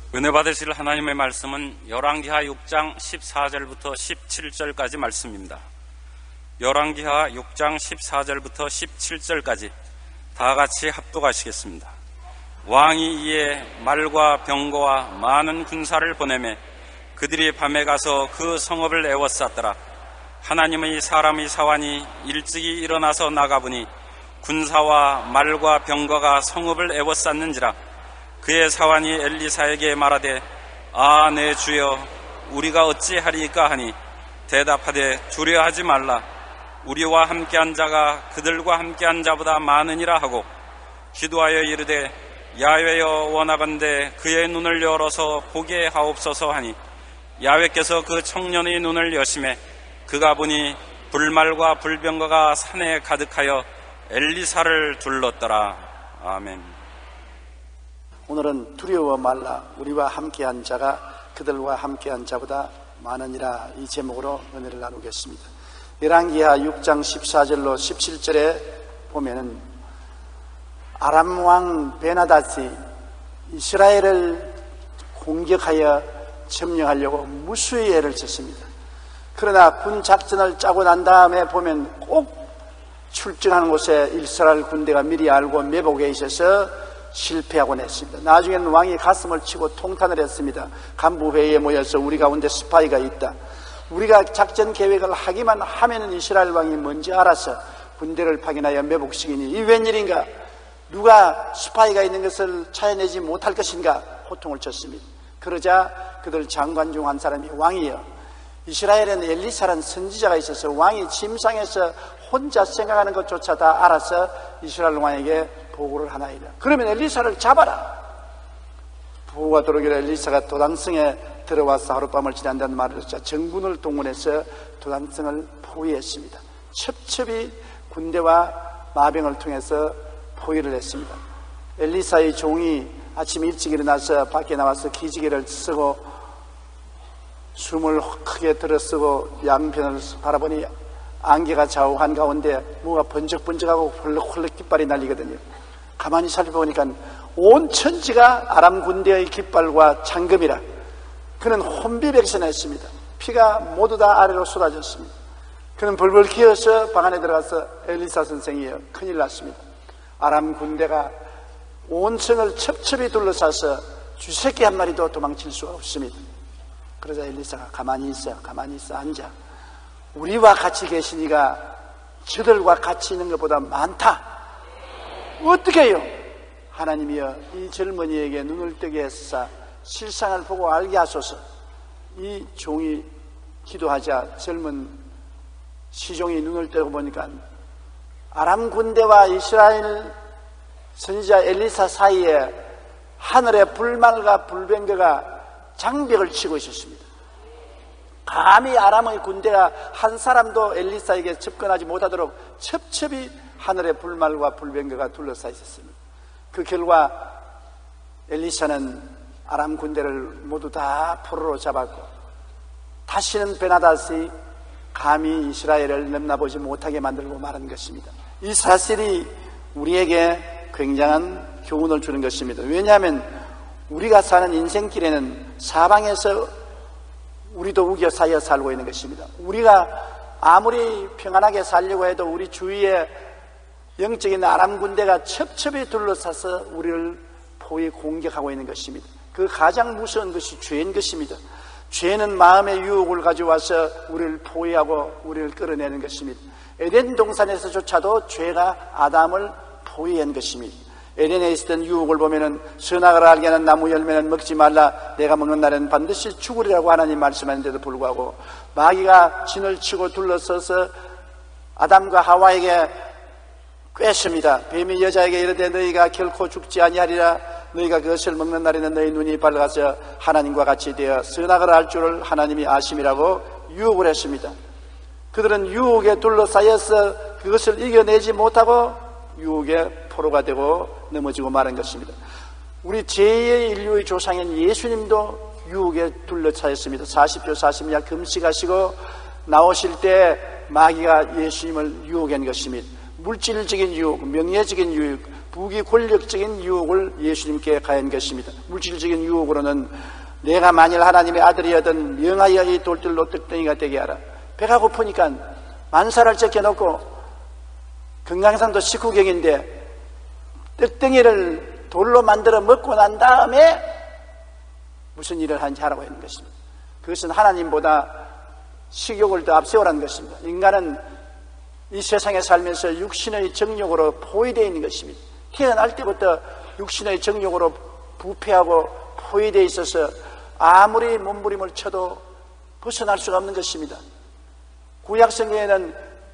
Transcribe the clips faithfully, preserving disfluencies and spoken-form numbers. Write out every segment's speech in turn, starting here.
은혜 받으실 하나님의 말씀은 열왕기하 육 장 십사 절부터 십칠 절까지 말씀입니다. 열왕기하 육 장 십사 절부터 십칠 절까지 다 같이 합독하시겠습니다. 왕이 이에 말과 병거와 많은 군사를 보내매 그들이 밤에 가서 그 성읍을 에워쌌더라. 하나님의 사람의 사환이 일찍이 일어나서 나가보니 군사와 말과 병거가 성읍을 에워쌌는지라. 그의 사환이 엘리사에게 말하되 아, 내 주여, 우리가 어찌하리이까 하니 대답하되 두려워하지 말라. 우리와 함께한 자가 그들과 함께한 자보다 많으니라 하고 기도하여 이르되 야훼여 원하건대 그의 눈을 열어서 보게 하옵소서 하니 야훼께서 그 청년의 눈을 여심해 그가 보니 불말과 불병거가 산에 가득하여 엘리사를 둘렀더라. 아멘. 오늘은 두려워 말라. 우리와 함께한 자가 그들과 함께한 자보다 많으니라. 이 제목으로 은혜를 나누겠습니다. 열왕기하 육 장 십사 절로 십칠 절에 보면은 아람 왕 베나닷이 이스라엘을 공격하여 점령하려고 무수히 애를 썼습니다. 그러나 군 작전을 짜고 난 다음에 보면 꼭 출정하는 곳에 이스라엘 군대가 미리 알고 매복해 있어서 실패하곤 했습니다. 나중에는 왕이 가슴을 치고 통탄을 했습니다. 간부회의에 모여서 우리 가운데 스파이가 있다. 우리가 작전 계획을 하기만 하면은 이스라엘 왕이 뭔지 알아서 군대를 파견하여 매복시키니 이 웬일인가? 누가 스파이가 있는 것을 찾아내지 못할 것인가? 호통을 쳤습니다. 그러자 그들 장관 중 한 사람이 왕이여, 이스라엘에는 엘리사라는 선지자가 있어서 왕이 침상에서 혼자 생각하는 것조차 다 알아서 이스라엘 왕에게 보고를 하나이다. 그러면 엘리사를 잡아라. 보고가 들어오기를 엘리사가 도단성에 들어와서 하룻밤을 지낸다는 말을 듣자 정군을 동원해서 도단성을 포위했습니다. 첩첩이 군대와 마병을 통해서 포위를 했습니다. 엘리사의 종이 아침 일찍 일어나서 밖에 나와서 기지개를 쓰고 숨을 크게 들어쓰고 양편을 바라보니 안개가 좌우 한가운데 뭐가 번쩍번쩍하고 헐렁헐렁 깃발이 날리거든요. 가만히 살펴보니까 온 천지가 아람 군대의 깃발과 장금이라. 그는 혼비백산했습니다. 피가 모두 다 아래로 쏟아졌습니다. 그는 벌벌 기어서 방 안에 들어가서 엘리사 선생이여, 큰일 났습니다. 아람 군대가 온 성을 첩첩이 둘러싸서 쥐새끼 한 마리도 도망칠 수가 없습니다. 그러자 엘리사가 가만히 있어, 가만히 있어, 앉아. 우리와 같이 계시니가 저들과 같이 있는 것보다 많다. 어떻게 해요? 하나님이여, 이 젊은이에게 눈을 뜨게 했사 실상을 보고 알게 하소서. 이 종이 기도하자 젊은 시종이 눈을 뜨고 보니까 아람 군대와 이스라엘 선지자 엘리사 사이에 하늘에 불말과 불병거가 장벽을 치고 있었습니다. 감히 아람의 군대가 한 사람도 엘리사에게 접근하지 못하도록 첩첩이 하늘에 불말과 불병거가 둘러싸여 있었습니다. 그 결과 엘리사는 아람 군대를 모두 다 포로로 잡았고 다시는 베나닷이 감히 이스라엘을 넘나보지 못하게 만들고 말한 것입니다. 이 사실이 우리에게 굉장한 교훈을 주는 것입니다. 왜냐하면 우리가 사는 인생길에는 사방에서 우리도 우겨 쌓여 살고 있는 것입니다. 우리가 아무리 평안하게 살려고 해도 우리 주위에 영적인 아람 군대가 첩첩이 둘러싸서 우리를 포위 공격하고 있는 것입니다. 그 가장 무서운 것이 죄인 것입니다. 죄는 마음의 유혹을 가져와서 우리를 포위하고 우리를 끌어내는 것입니다. 에덴 동산에서조차도 죄가 아담을 포위한 것입니다. 에덴에 있었던 유혹을 보면은 선악을 알게 하는 나무 열매는 먹지 말라, 내가 먹는 날에는 반드시 죽으리라고 하나님 말씀하는데도 불구하고 마귀가 진을 치고 둘러서서 아담과 하와에게 꿰습니다. 뱀이 여자에게 이르되 너희가 결코 죽지 아니하리라, 너희가 그것을 먹는 날에는 너희 눈이 밝아서 하나님과 같이 되어 선악을 알 줄을 하나님이 아심이라고 유혹을 했습니다. 그들은 유혹에 둘러싸여서 그것을 이겨내지 못하고 유혹의 포로가 되고 넘어지고 마는 것입니다. 우리 제의 인류의 조상인 예수님도 유혹에 둘러싸였습니다. 사십 조 사십 야 금식하시고 나오실 때 마귀가 예수님을 유혹한 것입니다. 물질적인 유혹, 명예적인 유혹, 부귀 권력적인 유혹을 예수님께 가한 것입니다. 물질적인 유혹으로는 내가 만일 하나님의 아들이었던 명하여 이 돌들로 떡덩이가 되게 하라. 배가 고프니까 만사를 적혀놓고 금강산도 식후경인데 떡덩이를 돌로 만들어 먹고 난 다음에 무슨 일을 하는지 하라고 했는 것입니다. 그것은 하나님보다 식욕을 더 앞세우라는 것입니다. 인간은 이 세상에 살면서 육신의 정욕으로 포위되어 있는 것입니다. 태어날 때부터 육신의 정욕으로 부패하고 포위되어 있어서 아무리 몸부림을 쳐도 벗어날 수가 없는 것입니다. 구약성경에는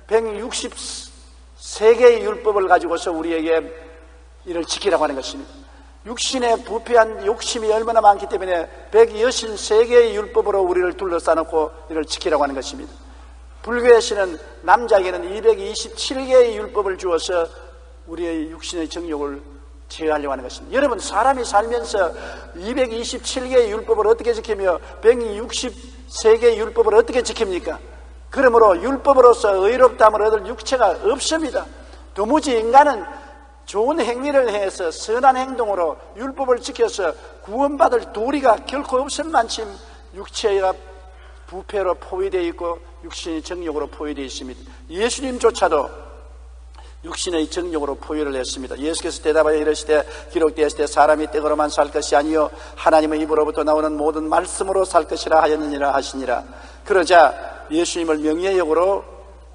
백육십삼 개의 율법을 가지고서 우리에게 이를 지키라고 하는 것입니다. 육신에 부패한 욕심이 얼마나 많기 때문에 백육십삼 개의 율법으로 우리를 둘러싸놓고 이를 지키라고 하는 것입니다. 불교에서는 남자에게는 이백이십칠 개의 율법을 주어서 우리의 육신의 정욕을 제어하려고 하는 것입니다. 여러분, 사람이 살면서 이백이십칠 개의 율법을 어떻게 지키며 백육십삼 개의 율법을 어떻게 지킵니까? 그러므로 율법으로서 의롭다함을 얻을 육체가 없습니다. 도무지 인간은 좋은 행위를 해서 선한 행동으로 율법을 지켜서 구원받을 도리가 결코 없을 만큼 육체가 부패로 포위되어 있고 육신의 정욕으로 포위되어 있습니다. 예수님조차도 육신의 정욕으로 포위를 했습니다. 예수께서 대답하여 이르시되 기록되었을 때 사람이 떡으로만 살 것이 아니요 하나님의 입으로부터 나오는 모든 말씀으로 살 것이라 하였느니라 하시니라. 그러자 예수님을 명예욕으로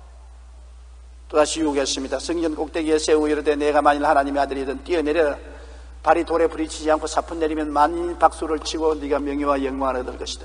또다시 유혹했습니다. 성전 꼭대기에 세우고 이르되 내가 만일 하나님의 아들이든 뛰어내려라. 발이 돌에 부딪히지 않고 사푼 내리면 만인 박수를 치고 네가 명예와 영광을 얻을 것이다.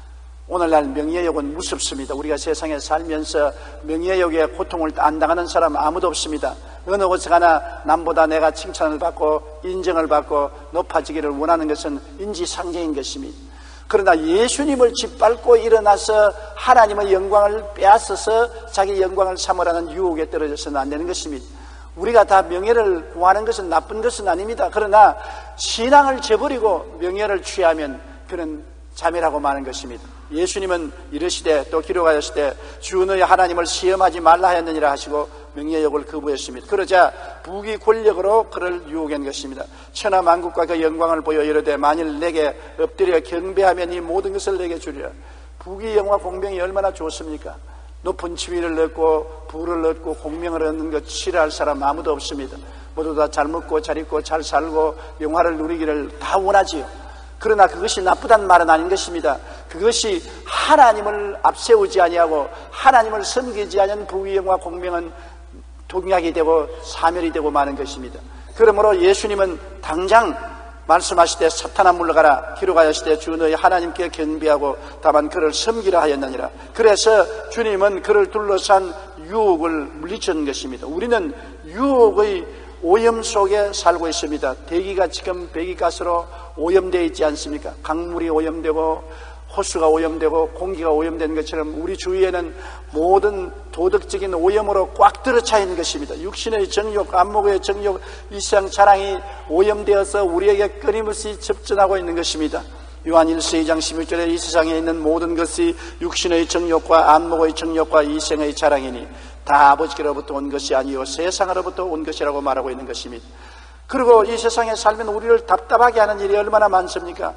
오늘날 명예욕은 무섭습니다. 우리가 세상에 살면서 명예욕의 고통을 안 당하는 사람 아무도 없습니다. 어느 곳에 가나 남보다 내가 칭찬을 받고 인정을 받고 높아지기를 원하는 것은 인지상정인 것입니다. 그러나 예수님을 짓밟고 일어나서 하나님의 영광을 빼앗아서 자기 영광을 삼으라는 유혹에 떨어져서는 안 되는 것입니다. 우리가 다 명예를 구하는 것은 나쁜 것은 아닙니다. 그러나 신앙을 저버리고 명예를 취하면 그는 자멸하고 마는 것입니다. 예수님은 이르시되 또 기록하였으되 주 너희 하나님을 시험하지 말라 하였느니라 하시고 명예욕을 거부했습니다. 그러자 부귀 권력으로 그를 유혹한 것입니다. 천하 만국과 그 영광을 보여 이르되 만일 내게 엎드려 경배하면 이 모든 것을 내게 주리라. 부귀 영화 공명이 얼마나 좋습니까? 높은 지위를 얻고 부를 얻고 공명을 얻는 것 싫어할 사람 아무도 없습니다. 모두 다 잘 먹고 잘 입고 잘 살고 영화를 누리기를 다 원하지요. 그러나 그것이 나쁘다는 말은 아닌 것입니다. 그것이 하나님을 앞세우지 아니하고 하나님을 섬기지 않은 부귀영화 공명은 동약이 되고 사멸이 되고 마는 것입니다. 그러므로 예수님은 당장 말씀하시되 사탄아 물러가라. 기록하였으되 주 너희 하나님께 경배하고 다만 그를 섬기라 하였느니라. 그래서 주님은 그를 둘러싼 유혹을 물리치는 것입니다. 우리는 유혹의 오염 속에 살고 있습니다. 대기가 지금 배기가스로 오염되어 있지 않습니까? 강물이 오염되고 호수가 오염되고 공기가 오염되는 것처럼 우리 주위에는 모든 도덕적인 오염으로 꽉 들어차 있는 것입니다. 육신의 정욕, 안목의 정욕, 이 세상 자랑이 오염되어서 우리에게 끊임없이 접전하고 있는 것입니다. 요한 일서 이 장 십육 절에 이 세상에 있는 모든 것이 육신의 정욕과 안목의 정욕과 이생의 자랑이니 다 아버지께로부터 온 것이 아니요 세상으로부터 온 것이라고 말하고 있는 것입니다. 그리고 이 세상에 살면 우리를 답답하게 하는 일이 얼마나 많습니까?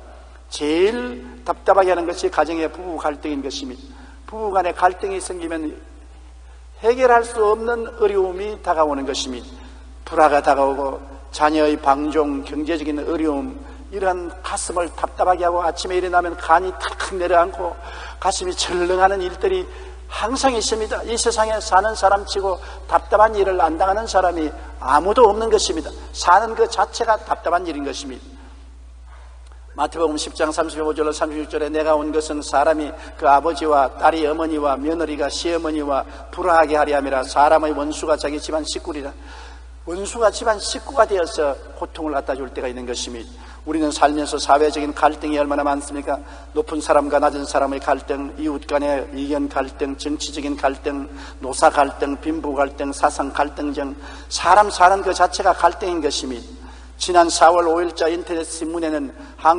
제일 답답하게 하는 것이 가정의 부부 갈등인 것입니다. 부부 간에 갈등이 생기면 해결할 수 없는 어려움이 다가오는 것입니다. 불화가 다가오고 자녀의 방종, 경제적인 어려움, 이러한 가슴을 답답하게 하고 아침에 일어나면 간이 탁 내려앉고 가슴이 철렁하는 일들이 항상 있습니다. 이 세상에 사는 사람치고 답답한 일을 안 당하는 사람이 아무도 없는 것입니다. 사는 그 자체가 답답한 일인 것입니다. 마태복음 십 장 삼십오 절로 삼십육 절에 내가 온 것은 사람이 그 아버지와 딸이 어머니와 며느리가 시어머니와 불화하게 하려 함이라. 사람의 원수가 자기 집안 식구리라. 원수가 집안 식구가 되어서 고통을 갖다 줄 때가 있는 것입니다. 우리는 살면서 사회적인 갈등이 얼마나 많습니까? 높은 사람과 낮은 사람의 갈등, 이웃 간의 의견 갈등, 정치적인 갈등, 노사 갈등, 빈부 갈등, 사상 갈등 등 사람 사는 그 자체가 갈등인 것입니다. 지난 사월 오일자 인터넷 신문에는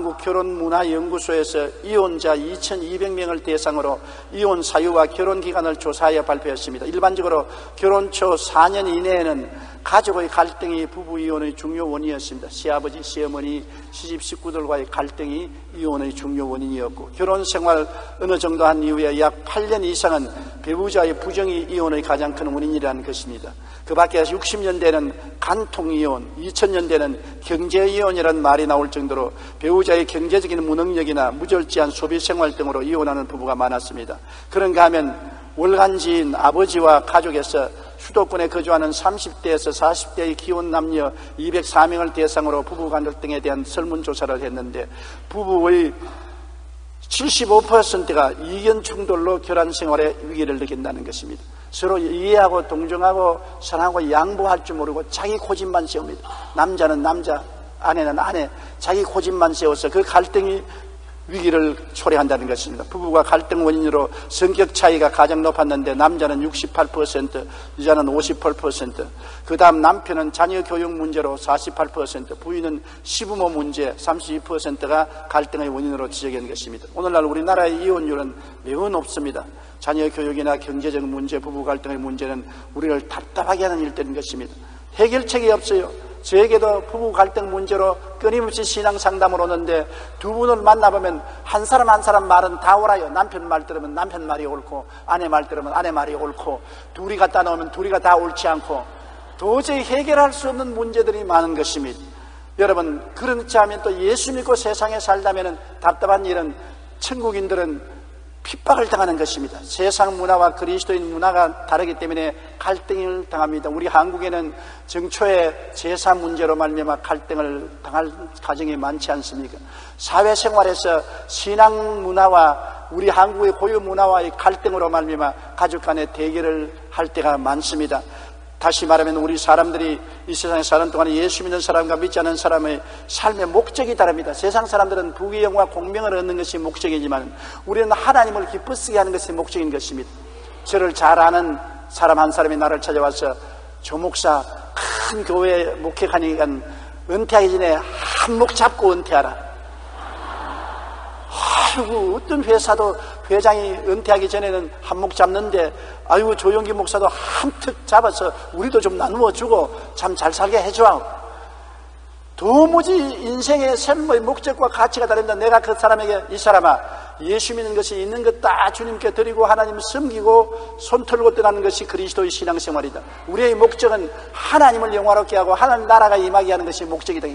한국결혼문화연구소에서 이혼자 이천이백 명을 대상으로 이혼 사유와 결혼 기간을 조사하여 발표했습니다. 일반적으로 결혼 초 사 년 이내에는 가족의 갈등이 부부 이혼의 중요 원인이었습니다. 시아버지, 시어머니, 시집 식구들과의 갈등이 이혼의 중요 원인이었고, 결혼 생활 어느 정도 한 이후에 약 팔 년 이상은 배우자의 부정이 이혼의 가장 큰 원인이라는 것입니다. 그 밖에 육십 년대는 간통이혼, 이천 년대는 경제이혼이라는 말이 나올 정도로 배우자의 경제적인 무능력이나 무절제한 소비생활 등으로 이혼하는 부부가 많았습니다. 그런가 하면 월간지인 아버지와 가족에서 수도권에 거주하는 삼십 대에서 사십 대의 기혼 남녀 이백사 명을 대상으로 부부 갈등에 대한 설문조사를 했는데, 부부의 칠십오 퍼센트가 이견 충돌로 결혼 생활에 위기를 느낀다는 것입니다. 서로 이해하고 동정하고 사랑하고 양보할 줄 모르고 자기 고집만 세웁니다. 남자는 남자, 아내는 아내, 자기 고집만 세워서 그 갈등이 위기를 초래한다는 것입니다. 부부가 갈등 원인으로 성격 차이가 가장 높았는데 남자는 육십팔 퍼센트, 여자는 오십팔 퍼센트, 그 다음 남편은 자녀 교육 문제로 사십팔 퍼센트, 부인은 시부모 문제 삼십이 퍼센트가 갈등의 원인으로 지적한 것입니다. 오늘날 우리나라의 이혼율은 매우 높습니다. 자녀 교육이나 경제적 문제, 부부 갈등의 문제는 우리를 답답하게 하는 일들인 것입니다. 해결책이 없어요. 저에게도 부부 갈등 문제로 끊임없이 신앙 상담을 오는데, 두 분을 만나보면 한 사람 한 사람 말은 다 옳아요. 남편 말 들으면 남편 말이 옳고, 아내 말 들으면 아내 말이 옳고, 둘이 갖다 놓으면 둘이가 다 옳지 않고, 도저히 해결할 수 없는 문제들이 많은 것입니다. 여러분, 그렇지 않으면 또 예수 믿고 세상에 살다면 답답한 일은 천국인들은 핍박을 당하는 것입니다. 세상 문화와 그리스도인 문화가 다르기 때문에 갈등을 당합니다. 우리 한국에는 정초에 제사 문제로 말미암아 갈등을 당할 가정이 많지 않습니까? 사회생활에서 신앙 문화와 우리 한국의 고유 문화와의 갈등으로 말미암아 가족 간의 대결을 할 때가 많습니다. 다시 말하면 우리 사람들이 이 세상에 사는 동안에 예수 믿는 사람과 믿지 않는 사람의 삶의 목적이 다릅니다. 세상 사람들은 부귀영화 공명을 얻는 것이 목적이지만 우리는 하나님을 기쁘시게 하는 것이 목적인 것입니다. 저를 잘 아는 사람 한 사람이 나를 찾아와서, 조 목사 큰 교회에 목회하니까 은퇴하기 전에 한몫 잡고 은퇴하라. 아이고, 어떤 회사도 회장이 은퇴하기 전에는 한몫 잡는데, 아이고, 조용기 목사도 한턱 잡아서 우리도 좀 나누어 주고 참 잘 살게 해줘. 도무지 인생의 삶의 목적과 가치가 다릅니다. 내가 그 사람에게, 이 사람아, 예수 믿는 것이 있는 것 다 주님께 드리고 하나님 섬기고 손 털고 떠나는 것이 그리스도의 신앙생활이다. 우리의 목적은 하나님을 영화롭게 하고 하나님 나라가 임하게 하는 것이 목적이다.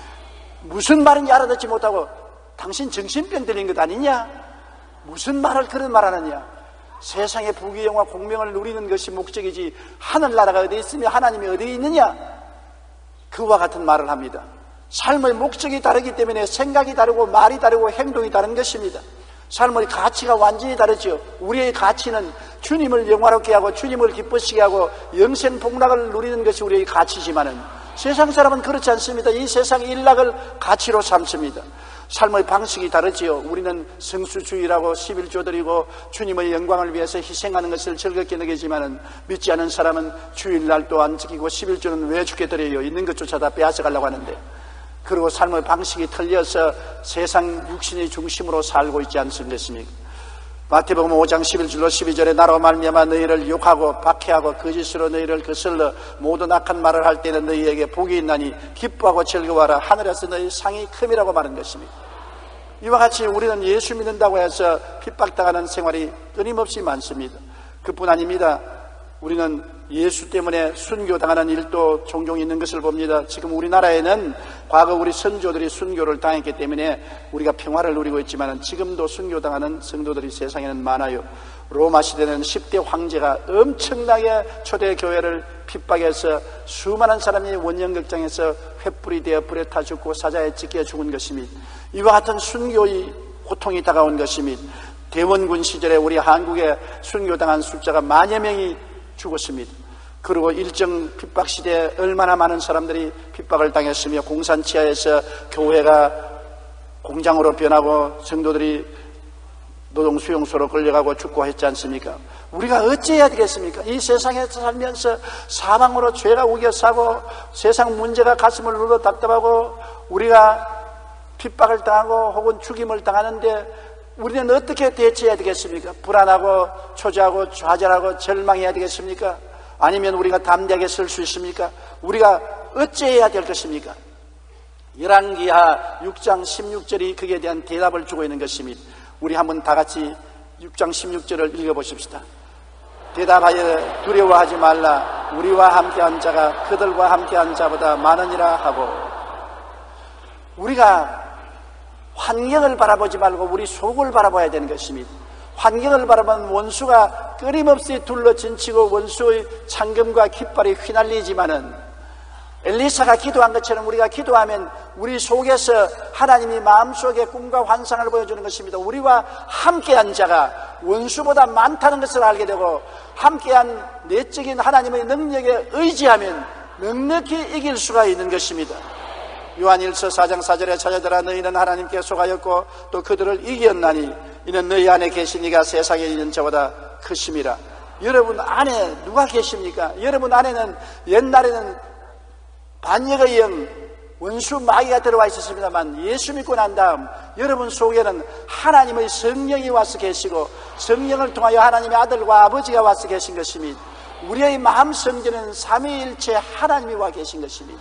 무슨 말인지 알아듣지 못하고, 당신 정신병 들린 것 아니냐? 무슨 말을 그런 말 하느냐? 세상의 부귀영화 공명을 누리는 것이 목적이지 하늘나라가 어디 있으며 하나님이 어디 있느냐? 그와 같은 말을 합니다. 삶의 목적이 다르기 때문에 생각이 다르고 말이 다르고 행동이 다른 것입니다. 삶의 가치가 완전히 다르죠. 우리의 가치는 주님을 영화롭게 하고 주님을 기쁘시게 하고 영생 복락을 누리는 것이 우리의 가치지만은 세상 사람은 그렇지 않습니다. 이 세상 일락을 가치로 삼습니다. 삶의 방식이 다르지요. 우리는 성수주의라고 십일조 드리고 주님의 영광을 위해서 희생하는 것을 즐겁게 느끼지만은, 믿지 않은 사람은 주일날도 안 지키고 십일조는 왜 주게 드려요? 있는 것조차 다 빼앗아가려고 하는데, 그리고 삶의 방식이 틀려서 세상 육신의 중심으로 살고 있지 않습니까? 마태복음 오장 십일절로 십이절에 나로 말미암아 너희를 욕하고 박해하고 거짓으로 너희를 거슬러 모든 악한 말을 할 때는 너희에게 복이 있나니 기뻐하고 즐거워하라. 하늘에서 너희 상이 큼이라고 말한 것입니다. 이와 같이 우리는 예수 믿는다고 해서 핍박당하는 생활이 끊임없이 많습니다. 그뿐 아닙니다. 우리는 예수 때문에 순교당하는 일도 종종 있는 것을 봅니다. 지금 우리나라에는 과거 우리 선조들이 순교를 당했기 때문에 우리가 평화를 누리고 있지만 지금도 순교당하는 성도들이 세상에는 많아요. 로마 시대는 십 대 황제가 엄청나게 초대교회를 핍박해서 수많은 사람이 원형극장에서 횃불이 되어 불에 타 죽고 사자에 찢겨 죽은 것입니다. 이와 같은 순교의 고통이 다가온 것입니다. 대원군 시절에 우리 한국에 순교당한 숫자가 만여 명이 죽었습니다. 그리고 일정 핍박 시대에 얼마나 많은 사람들이 핍박을 당했으며 공산 치하에서 교회가 공장으로 변하고 성도들이 노동수용소로 끌려가고 죽고 했지 않습니까? 우리가 어찌해야 되겠습니까? 이 세상에서 살면서 사망으로 죄가 우겨싸고 세상 문제가 가슴을 눌러 답답하고 우리가 핍박을 당하고 혹은 죽임을 당하는데 우리는 어떻게 대처해야 되겠습니까? 불안하고 초조하고 좌절하고 절망해야 되겠습니까? 아니면 우리가 담대하게 설 수 있습니까? 우리가 어찌해야 될 것입니까? 열왕기하 육 장 십육 절이 거기에 대한 대답을 주고 있는 것입니다. 우리 한번 다 같이 육 장 십육 절을 읽어보십시다. 대답하여 두려워하지 말라. 우리와 함께한 자가 그들과 함께한 자보다 많으니라 하고, 우리가 환경을 바라보지 말고 우리 속을 바라봐야 되는 것입니다. 환경을 바라보면 원수가 끊임없이 둘러진치고 원수의 창금과 깃발이 휘날리지만은 엘리사가 기도한 것처럼 우리가 기도하면 우리 속에서 하나님이 마음속에 꿈과 환상을 보여주는 것입니다. 우리와 함께한 자가 원수보다 많다는 것을 알게 되고 함께한 내적인 하나님의 능력에 의지하면 넉넉히 이길 수가 있는 것입니다. 요한일서 사 장 사 절에 자녀들아 너희는 하나님께 속하였고 또 그들을 이겼나니 이는 너희 안에 계신 이가 세상에 있는 자보다 크심이라. 여러분 안에 누가 계십니까? 여러분 안에는 옛날에는 반역의 영, 원수 마귀가 들어와 있었습니다만 예수 믿고 난 다음 여러분 속에는 하나님의 성령이 와서 계시고 성령을 통하여 하나님의 아들과 아버지가 와서 계신 것입니다. 우리의 마음 성전에는 삼위일체 하나님이 와 계신 것입니다.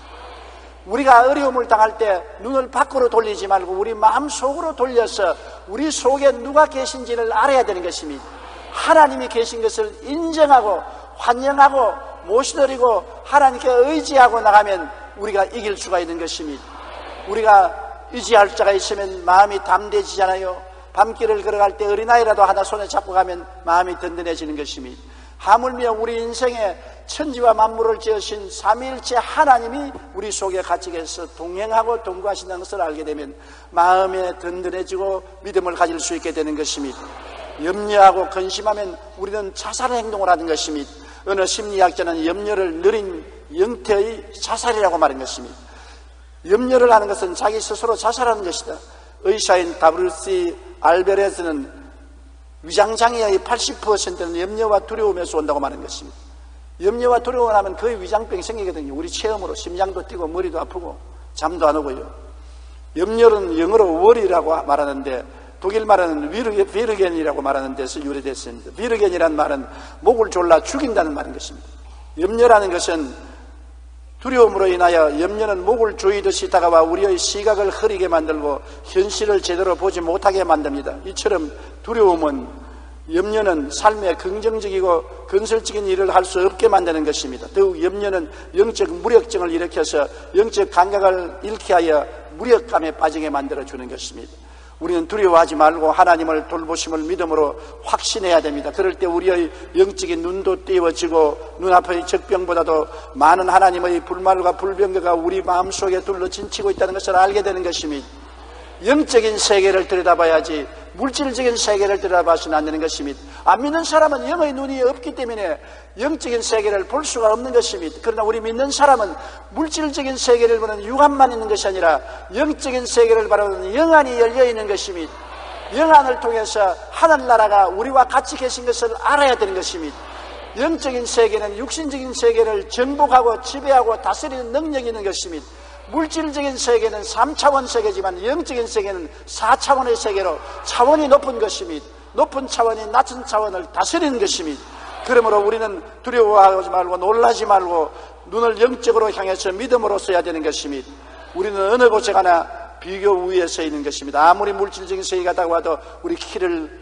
우리가 어려움을 당할 때 눈을 밖으로 돌리지 말고 우리 마음 속으로 돌려서 우리 속에 누가 계신지를 알아야 되는 것입니다. 하나님이 계신 것을 인정하고 환영하고 모시드리고 하나님께 의지하고 나가면 우리가 이길 수가 있는 것입니다. 우리가 의지할 자가 있으면 마음이 담대해지잖아요. 밤길을 걸어갈 때 어린아이라도 하나 손에 잡고 가면 마음이 든든해지는 것입니다. 하물며 우리 인생에 천지와 만물을 지으신 삼위일체 하나님이 우리 속에 같이 계셔서 동행하고 동거하신다는 것을 알게 되면 마음에 든든해지고 믿음을 가질 수 있게 되는 것입니다. 염려하고 근심하면 우리는 자살의 행동을 하는 것입니다. 어느 심리학자는 염려를 느린 영태의 자살이라고 말한 것입니다. 염려를 하는 것은 자기 스스로 자살하는 것이다. 의사인 더블유씨 알베레스는 위장장애의 팔십 퍼센트는 염려와 두려움에서 온다고 말한 것입니다. 염려와 두려움을 하면 거의 위장병이 생기거든요. 우리 체험으로 심장도 뛰고 머리도 아프고 잠도 안 오고요. 염려는 영어로 worry라고 말하는데 독일 말은 비르겐이라고 말하는 데서 유래됐습니다. 비르겐이라는 말은 목을 졸라 죽인다는 말인 것입니다. 염려라는 것은 두려움으로 인하여 염려는 목을 조이듯이 다가와 우리의 시각을 흐리게 만들고 현실을 제대로 보지 못하게 만듭니다. 이처럼 두려움은 염려는 삶에 긍정적이고 건설적인 일을 할 수 없게 만드는 것입니다. 더욱 염려는 영적 무력증을 일으켜서 영적 감각을 잃게 하여 무력감에 빠지게 만들어주는 것입니다. 우리는 두려워하지 말고 하나님을 돌보심을 믿음으로 확신해야 됩니다. 그럴 때 우리의 영적인 눈도 띄워지고 눈앞의 적병보다도 많은 하나님의 불말과 불병거가 우리 마음속에 둘러진치고 있다는 것을 알게 되는 것입니다. 영적인 세계를 들여다봐야지 물질적인 세계를 들여다봐서는 안 되는 것입니다. 안 믿는 사람은 영의 눈이 없기 때문에 영적인 세계를 볼 수가 없는 것입니다. 그러나 우리 믿는 사람은 물질적인 세계를 보는 육안만 있는 것이 아니라 영적인 세계를 바라보는 영안이 열려있는 것입니다. 영안을 통해서 하늘나라가 우리와 같이 계신 것을 알아야 되는 것입니다. 영적인 세계는 육신적인 세계를 정복하고 지배하고 다스리는 능력이 있는 것입니다. 물질적인 세계는 삼 차원 세계지만 영적인 세계는 사 차원의 세계로 차원이 높은 것입니다. 높은 차원이 낮은 차원을 다스리는 것입니다. 그러므로 우리는 두려워하지 말고 놀라지 말고 눈을 영적으로 향해서 믿음으로 써야 되는 것입니다. 우리는 어느 곳에 가나 비교 우위에 서 있는 것입니다. 아무리 물질적인 세계가 다가와도 우리 키를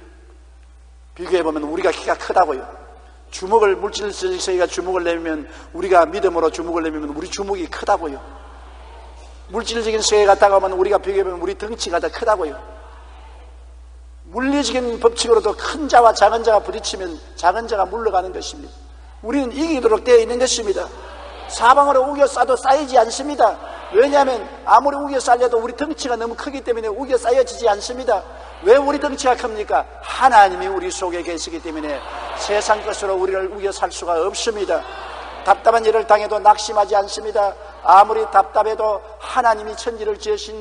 비교해보면 우리가 키가 크다고요. 주먹을 물질적인 세계가 주먹을 내면 우리가 믿음으로 주먹을 내면 우리 주먹이 크다고요. 물질적인 세계가 다가오면 우리가 비교해보면 우리 덩치가 더 크다고요. 물리적인 법칙으로도 큰 자와 작은 자가 부딪히면 작은 자가 물러가는 것입니다. 우리는 이기도록 되어 있는 것입니다. 사방으로 우겨 싸도 쌓이지 않습니다. 왜냐하면 아무리 우겨 쌓여도 우리 덩치가 너무 크기 때문에 우겨 쌓여지지 않습니다. 왜 우리 덩치가 큽니까? 하나님이 우리 속에 계시기 때문에 세상 것으로 우리를 우겨 살 수가 없습니다. 답답한 일을 당해도 낙심하지 않습니다. 아무리 답답해도 하나님이 천지를 지으신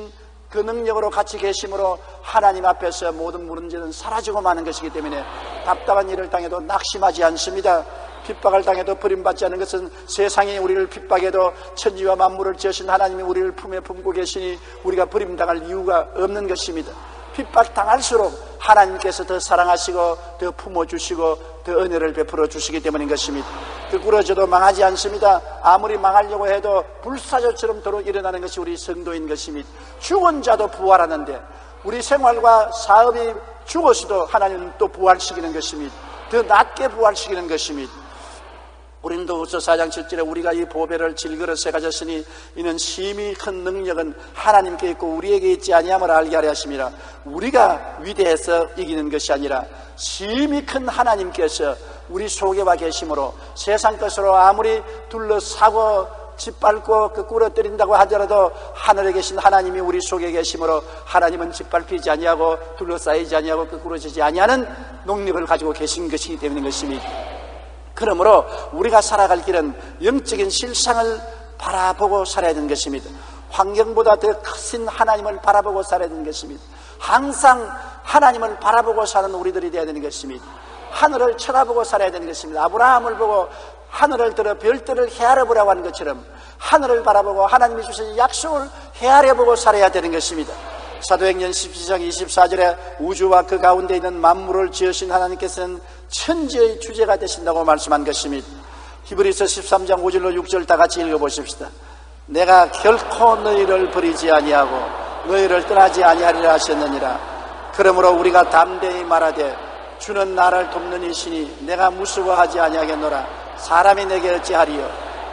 그 능력으로 같이 계심으로 하나님 앞에서 모든 문제는 사라지고 마는 것이기 때문에 답답한 일을 당해도 낙심하지 않습니다. 핍박을 당해도 버림받지 않는 것은 세상이 우리를 핍박해도 천지와 만물을 지으신 하나님이 우리를 품에 품고 계시니 우리가 버림당할 이유가 없는 것입니다. 핍박 당할수록 하나님께서 더 사랑하시고 더 품어주시고 더 은혜를 베풀어 주시기 때문인 것입니다. 그 꾸러져도 망하지 않습니다. 아무리 망하려고 해도 불사조처럼 도로 일어나는 것이 우리 성도인 것입니다. 죽은 자도 부활하는데 우리 생활과 사업이 죽었어도 하나님은 또 부활시키는 것입니다. 더 낮게 부활시키는 것입니다. 고린도후서 사 장 칠 절에 우리가 이 보배를 질그릇에 가졌으니 이는 심히 큰 능력은 하나님께 있고 우리에게 있지 아니함을 알게 하려 하심이라. 우리가 위대해서 이기는 것이 아니라 심히 큰 하나님께서 우리 속에 와 계심으로 세상 것으로 아무리 둘러싸고 짓밟고 그 꿇어뜨린다고 하더라도 하늘에 계신 하나님이 우리 속에 계심으로 하나님은 짓밟히지 아니하고 둘러싸이지 아니하고 그 꿇어지지 아니하는 능력을 가지고 계신 것이기 때문인 것입니다. 그러므로 우리가 살아갈 길은 영적인 실상을 바라보고 살아야 되는 것입니다. 환경보다 더 크신 하나님을 바라보고 살아야 되는 것입니다. 항상 하나님을 바라보고 사는 우리들이 되어야 되는 것입니다. 하늘을 쳐다보고 살아야 되는 것입니다. 아브라함을 보고 하늘을 들어 별들을 헤아려보라고 하는 것처럼 하늘을 바라보고 하나님이 주신 약속을 헤아려보고 살아야 되는 것입니다. 사도행전 십칠 장 이십사 절에 우주와 그 가운데 있는 만물을 지으신 하나님께서는 천지의 주제가 되신다고 말씀한 것입니다. 히브리서 십삼 장 오 절로 육 절 다 같이 읽어보십시다. 내가 결코 너희를 버리지 아니하고 너희를 떠나지 아니하리라 하셨느니라. 그러므로 우리가 담대히 말하되 주는 나를 돕는 이시니 내가 무서워하지 아니하겠노라. 사람이 내게 어찌하리요.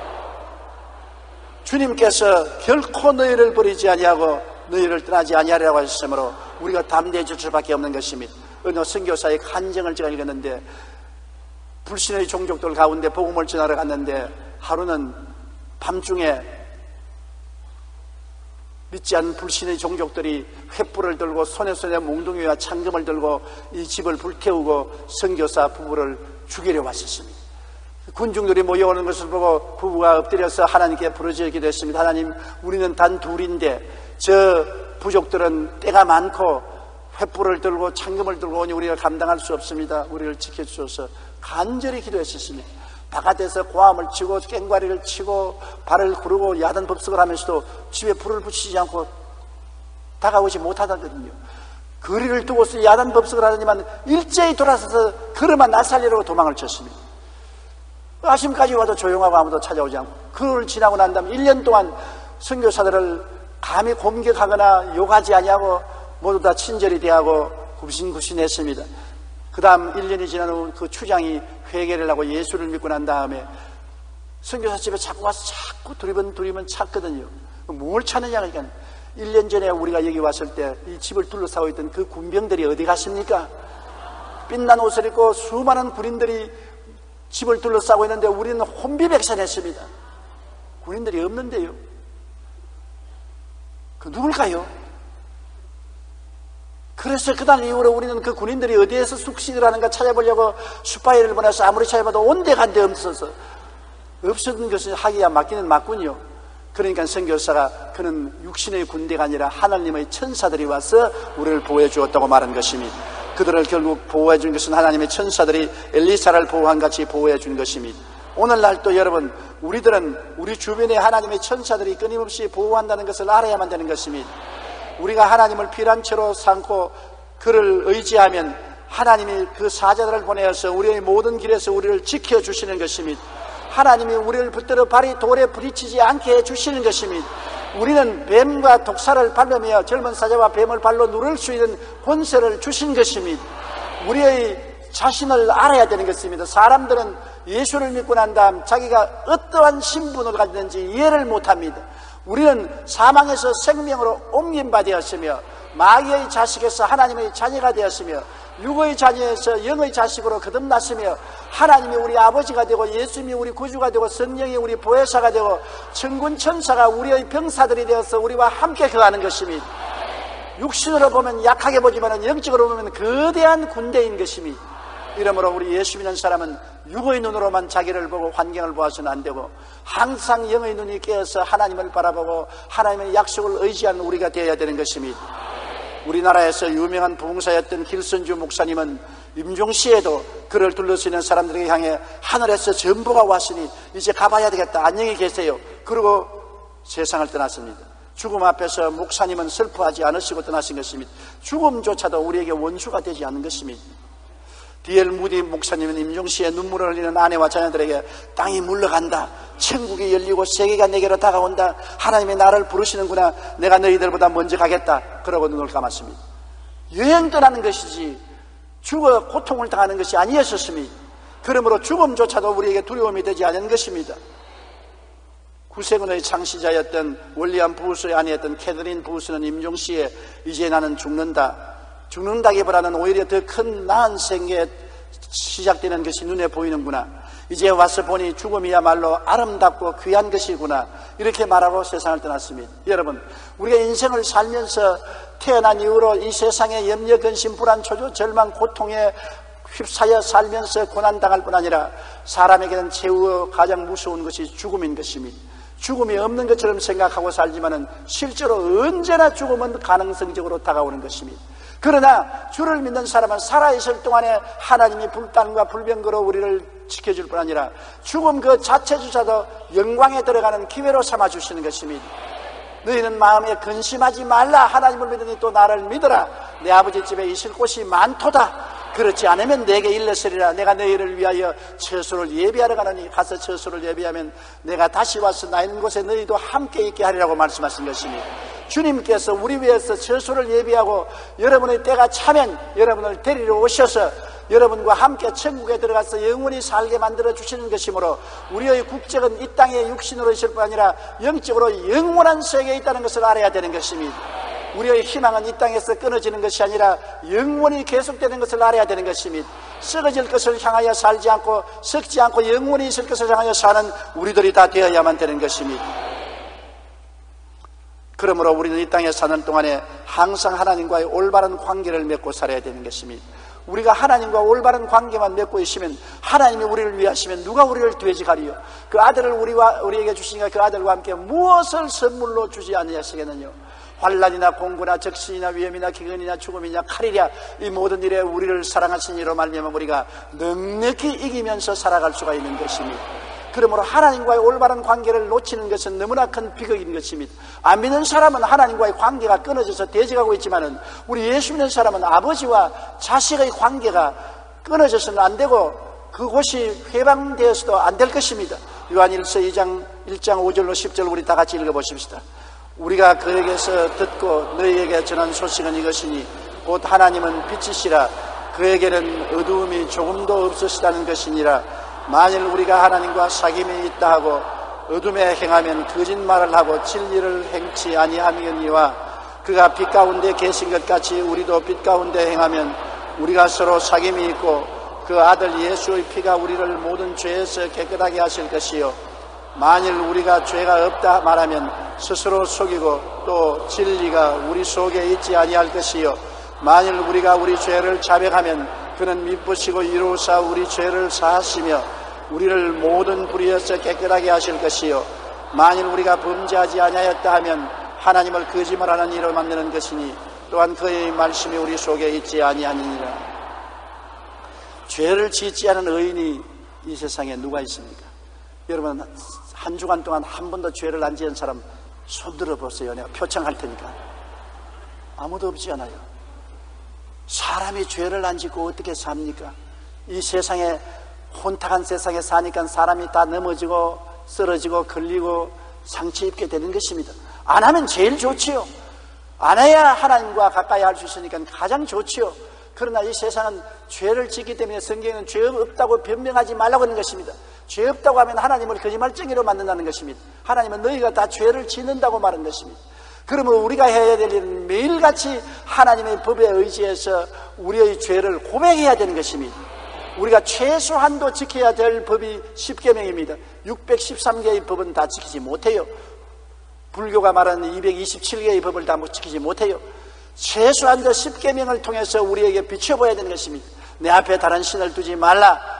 주님께서 결코 너희를 버리지 아니하고 너희를 떠나지 아니하리라고 하셨으므로 우리가 담대해질 수밖에 없는 것입니다. 어느 선교사의 간증을 제가 읽었는데 불신의 종족들 가운데 복음을 전하러 갔는데 하루는 밤중에 믿지 않는 불신의 종족들이 횃불을 들고 손에 손에 몽둥이와 창금을 들고 이 집을 불태우고 선교사 부부를 죽이려 왔었습니다. 군중들이 모여오는 것을 보고 부부가 엎드려서 하나님께 부르짖어 기도했습니다. 하나님, 우리는 단 둘인데 저 부족들은 때가 많고 횃불을 들고 창금을 들고 오니 우리가 감당할 수 없습니다. 우리를 지켜주셔서 간절히 기도했었습니다. 바깥에서 고함을 치고 꽹과리를 치고 발을 구르고 야단 법석을 하면서도 집에 불을 붙이지 않고 다가오지 못하거든요. 거리를 두고서 야단 법석을 하더니만 일제히 돌아서서 걸음만 나살리려고 도망을 쳤습니다. 아침까지 와도 조용하고 아무도 찾아오지 않고 그걸 지나고 난 다음에 일 년 동안 선교사들을 감히 공격하거나 욕하지 아니하고 모두 다 친절히 대하고 굽신굽신했습니다. 그 다음 일 년이 지난 후 그 추장이 회개를 하고 예수를 믿고 난 다음에 선교사 집에 자꾸 와서 자꾸 두리번 두리번 찾거든요. 뭘 찾느냐 그러니까 일 년 전에 우리가 여기 왔을 때 이 집을 둘러싸고 있던 그 군병들이 어디 갔습니까? 빛난 옷을 입고 수많은 군인들이 집을 둘러싸고 있는데 우리는 혼비백산했습니다. 군인들이 없는데요. 그 누굴까요? 그래서 그날 이후로 우리는 그 군인들이 어디에서 숙식을 하는가 찾아보려고 스파이를 보내서 아무리 찾아봐도 온데간데 없어서 없었던 것을 하기야 맞기는 맞군요. 그러니까 선교사가 그는 육신의 군대가 아니라 하나님의 천사들이 와서 우리를 보호해 주었다고 말한 것입니다. 그들을 결국 보호해 준 것은 하나님의 천사들이 엘리사를 보호한 같이 보호해 준 것입니다. 오늘날 또 여러분, 우리들은 우리 주변에 하나님의 천사들이 끊임없이 보호한다는 것을 알아야만 되는 것입니다. 우리가 하나님을 피난처로 삼고 그를 의지하면 하나님이 그 사자들을 보내어서 우리의 모든 길에서 우리를 지켜주시는 것입니다. 하나님이 우리를 붙들어 발이 돌에 부딪히지 않게 해주시는 것입니다. 우리는 뱀과 독사를 밟으며 젊은 사자와 뱀을 발로 누를 수 있는 권세를 주신 것입니다. 우리의 자신을 알아야 되는 것입니다. 사람들은 예수를 믿고 난 다음 자기가 어떠한 신분을 가지는지 이해를 못합니다. 우리는 사망에서 생명으로 옮김바 되었으며 마귀의 자식에서 하나님의 자녀가 되었으며 육의 자녀에서 영의 자식으로 거듭났으며 하나님이 우리 아버지가 되고 예수님이 우리 구주가 되고 성령이 우리 보혜사가 되고 천군 천사가 우리의 병사들이 되어서 우리와 함께 거하는 것입니다. 육신으로 보면 약하게 보지만 영적으로 보면 거대한 군대인 것입니다. 이러므로 우리 예수 믿는 사람은 육의 눈으로만 자기를 보고 환경을 보아서는 안 되고 항상 영의 눈이 깨어서 하나님을 바라보고 하나님의 약속을 의지하는 우리가 되어야 되는 것입니다. 우리나라에서 유명한 부흥사였던 길선주 목사님은 임종시에도 그를 둘러쓰는 사람들에게 향해 하늘에서 전보가 왔으니 이제 가봐야 되겠다, 안녕히 계세요, 그러고 세상을 떠났습니다. 죽음 앞에서 목사님은 슬퍼하지 않으시고 떠나신 것입니다. 죽음조차도 우리에게 원수가 되지 않는 것입니다. 디엘 무디 목사님은 임종시에 눈물을 흘리는 아내와 자녀들에게 땅이 물러간다, 천국이 열리고 세계가 내게로 다가온다, 하나님이 나를 부르시는구나, 내가 너희들보다 먼저 가겠다, 그러고 눈을 감았습니다. 여행 떠나는 것이지 죽어 고통을 당하는 것이 아니었습니다. 그러므로 죽음조차도 우리에게 두려움이 되지 않은 것입니다. 구세군의 창시자였던 월리암 부우스의 아내였던 캐더린 부우스는 임종시에 이제 나는 죽는다, 죽는다기보다는 오히려 더 큰 나은 생에 시작되는 것이 눈에 보이는구나, 이제 와서 보니 죽음이야말로 아름답고 귀한 것이구나, 이렇게 말하고 세상을 떠났습니다. 여러분, 우리가 인생을 살면서 태어난 이후로 이 세상에 염려, 근심, 불안, 초조, 절망, 고통에 휩싸여 살면서 고난당할 뿐 아니라 사람에게는 최후 가장 무서운 것이 죽음인 것입니다. 죽음이 없는 것처럼 생각하고 살지만은 실제로 언제나 죽음은 가능성적으로 다가오는 것입니다. 그러나 주를 믿는 사람은 살아있을 동안에 하나님이 불단과 불병거로 우리를 지켜줄 뿐 아니라 죽음 그 자체조차도 영광에 들어가는 기회로 삼아주시는 것입니다. 너희는 마음에 근심하지 말라, 하나님을 믿으니 또 나를 믿어라, 내 아버지 집에 있을 곳이 많도다, 그렇지 않으면 내게 일렀으리라, 내가 너희를 위하여 처소를 예비하러 가느니 가서 처소를 예비하면 내가 다시 와서 나 있는 곳에 너희도 함께 있게 하리라고 말씀하신 것입니다. 주님께서 우리 위해서 처소를 예비하고 여러분의 때가 차면 여러분을 데리러 오셔서 여러분과 함께 천국에 들어가서 영원히 살게 만들어 주시는 것이므로 우리의 국적은 이 땅의 육신으로 있을 뿐 아니라 영적으로 영원한 세계에 있다는 것을 알아야 되는 것입니다. 우리의 희망은 이 땅에서 끊어지는 것이 아니라 영원히 계속되는 것을 알아야 되는 것입니다. 썩어질 것을 향하여 살지 않고 썩지 않고 영원히 있을 것을 향하여 사는 우리들이 다 되어야만 되는 것입니다. 그러므로 우리는 이 땅에 사는 동안에 항상 하나님과의 올바른 관계를 맺고 살아야 되는 것입니다. 우리가 하나님과 올바른 관계만 맺고 있으면 하나님이 우리를 위하시면 누가 우리를 되지가리요? 그 아들을 우리와 우리에게 주시니까 그 아들과 함께 무엇을 선물로 주지 아니하시겠느냐? 환난이나 공고나 적신이나 위험이나 기근이나 죽음이나 칼이랴, 이 모든 일에 우리를 사랑하신 이로 말미암아 우리가 넉넉히 이기면서 살아갈 수가 있는 것입니다. 그러므로 하나님과의 올바른 관계를 놓치는 것은 너무나 큰 비극인 것입니다. 안 믿는 사람은 하나님과의 관계가 끊어져서 대적하고 있지만은 우리 예수 믿는 사람은 아버지와 자식의 관계가 끊어져서는 안 되고 그곳이 회방되어서도 안 될 것입니다. 요한일서 이 장 일 장 오 절로 십 절 우리 다 같이 읽어보십시다. 우리가 그에게서 듣고 너희에게 전한 소식은 이것이니 곧 하나님은 빛이시라, 그에게는 어두움이 조금도 없으시다는 것이니라. 만일 우리가 하나님과 사귐이 있다 하고 어둠에 행하면 거짓말을 하고 진리를 행치 아니하느니와 그가 빛 가운데 계신 것 같이 우리도 빛 가운데 행하면 우리가 서로 사귐이 있고 그 아들 예수의 피가 우리를 모든 죄에서 깨끗하게 하실 것이요, 만일 우리가 죄가 없다 말하면 스스로 속이고 또 진리가 우리 속에 있지 아니할 것이요, 만일 우리가 우리 죄를 자백하면 그는 미쁘시고 이루사 우리 죄를 사하시며 우리를 모든 불의에서 깨끗하게 하실 것이요, 만일 우리가 범죄하지 아니하였다 하면 하나님을 거짓말하는 이로 만드는 것이니 또한 그의 말씀이 우리 속에 있지 아니하니라. 죄를 짓지 않은 의인이 이 세상에 누가 있습니까? 여러분, 한 주간 동안 한 번도 죄를 안 지은 사람 손 들어보세요. 내가 표창할 테니까. 아무도 없지 않아요. 사람이 죄를 안 짓고 어떻게 삽니까? 이 세상에 혼탁한 세상에 사니까 사람이 다 넘어지고 쓰러지고 걸리고 상처 입게 되는 것입니다. 안 하면 제일 좋지요. 안 해야 하나님과 가까이 할 수 있으니까 가장 좋지요. 그러나 이 세상은 죄를 짓기 때문에 성경에는 죄 없다고 변명하지 말라고 하는 것입니다. 죄 없다고 하면 하나님을 거짓말쟁이로 만든다는 것입니다. 하나님은 너희가 다 죄를 짓는다고 말한 것입니다. 그러면 우리가 해야 될 일은 매일같이 하나님의 법에 의지해서 우리의 죄를 고백해야 되는 것입니다. 우리가 최소한도 지켜야 될 법이 십 계명입니다. 육백십삼 개의 법은 다 지키지 못해요. 불교가 말하는 이백이십칠 개의 법을 다 지키지 못해요. 최소한도 십 계명을 통해서 우리에게 비춰보여야 되는 것입니다. 내 앞에 다른 신을 두지 말라,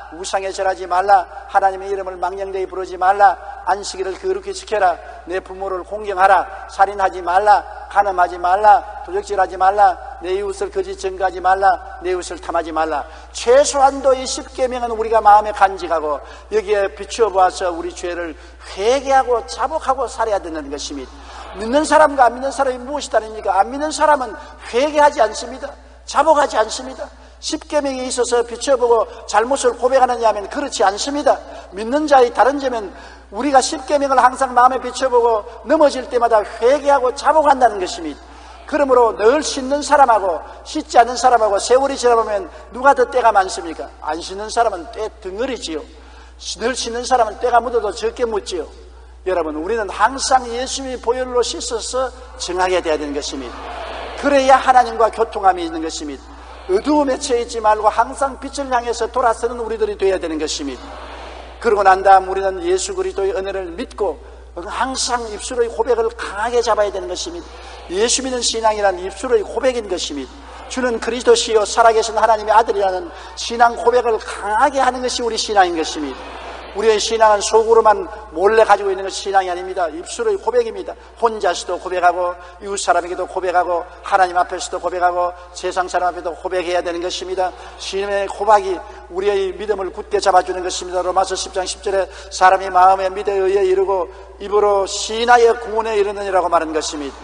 우상에 절하지 말라, 하나님의 이름을 망령되이 부르지 말라, 안식일을 거룩히 지켜라, 내 부모를 공경하라, 살인하지 말라, 간음하지 말라, 도적질하지 말라, 내 이웃을 거짓 증거하지 말라, 내 이웃을 탐하지 말라. 최소한도 이 십계명은 우리가 마음에 간직하고 여기에 비추어 보아서 우리 죄를 회개하고 자복하고 살아야 되는 것입니다. 믿는 사람과 안 믿는 사람이 무엇이 다릅니까? 안 믿는 사람은 회개하지 않습니다. 자복하지 않습니다. 십계명에 있어서 비춰보고 잘못을 고백하느냐 하면 그렇지 않습니다. 믿는 자의 다른 점은 우리가 십계명을 항상 마음에 비춰보고 넘어질 때마다 회개하고 자복한다는 것입니다. 그러므로 늘 씻는 사람하고 씻지 않는 사람하고 세월이 지나보면 누가 더 때가 많습니까? 안 씻는 사람은 때 덩어리지요. 늘 씻는 사람은 때가 묻어도 적게 묻지요. 여러분, 우리는 항상 예수님의 보혈로 씻어서 정하게 되어야 되는 것입니다. 그래야 하나님과 교통함이 있는 것입니다. 어두움에 처해 있지 말고 항상 빛을 향해서 돌아서는 우리들이 되어야 되는 것입니다. 그러고 난 다음 우리는 예수 그리스도의 은혜를 믿고 항상 입술의 고백을 강하게 잡아야 되는 것입니다. 예수 믿는 신앙이란 입술의 고백인 것입니다. 주는 그리스도시요 살아계신 하나님의 아들이라는 신앙 고백을 강하게 하는 것이 우리 신앙인 것입니다. 우리의 신앙은 속으로만 몰래 가지고 있는 것이 신앙이 아닙니다. 입술의 고백입니다. 혼자서도 고백하고 이웃 사람에게도 고백하고 하나님 앞에서도 고백하고 세상 사람 앞에도 고백해야 되는 것입니다. 신앙의 고백이 우리의 믿음을 굳게 잡아주는 것입니다. 로마서 십 장 십 절에 사람이 마음에 믿음에 의해 이르고 입으로 신하여 구원에 이르느니라고 말한 것입니다.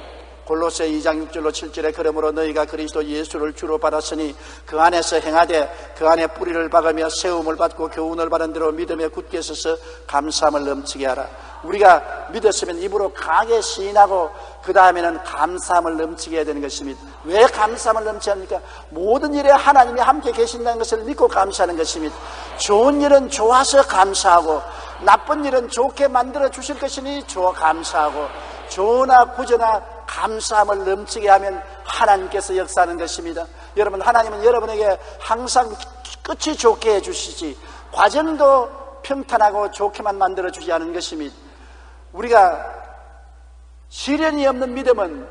골로새 이 장 육 절로 칠 절에 그러므로 너희가 그리스도 예수를 주로 받았으니 그 안에서 행하되 그 안에 뿌리를 박으며 세움을 받고 교훈을 받은 대로 믿음에 굳게 서서 감사함을 넘치게 하라. 우리가 믿었으면 입으로 강하게 시인하고 그 다음에는 감사함을 넘치게 해야 되는 것입니다. 왜 감사함을 넘치게 합니까? 모든 일에 하나님이 함께 계신다는 것을 믿고 감사하는 것입니다. 좋은 일은 좋아서 감사하고 나쁜 일은 좋게 만들어 주실 것이니 좋아 감사하고 좋으나 구저나 감사함을 넘치게 하면 하나님께서 역사하는 것입니다. 여러분, 하나님은 여러분에게 항상 끝이 좋게 해주시지 과정도 평탄하고 좋게만 만들어주지 않은 것입니다. 우리가 시련이 없는 믿음은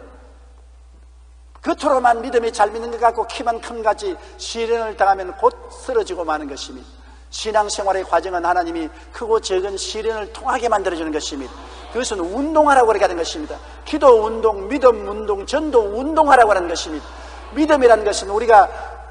겉으로만 믿음이 잘 믿는 것 같고 키만 큰 것 같이 시련을 당하면 곧 쓰러지고 마는 것입니다. 신앙생활의 과정은 하나님이 크고 적은 시련을 통하게 만들어주는 것입니다. 그것은 운동하라고 그렇게 하는 것입니다. 기도 운동, 믿음 운동, 전도 운동하라고 하는 것입니다. 믿음이라는 것은 우리가